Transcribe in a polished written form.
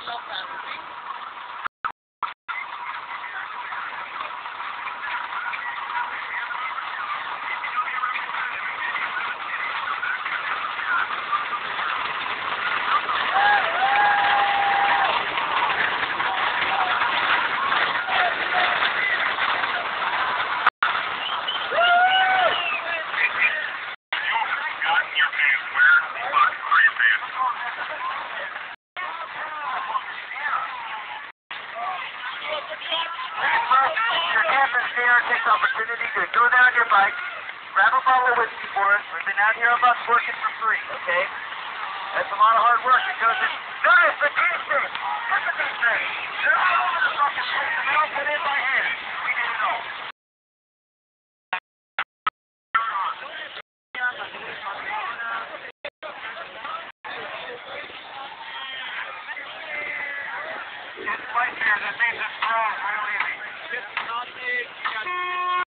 Take the opportunity to go down your bike, grab a bottle of whiskey for us. We've been out here a month working for free, okay? That's a lot of hard work. It goes in. Notice the casing! Look at these things! They're all over the fucking place, and they all put in by hand. We did it all. It's right here. That means it's wrong. Real easy.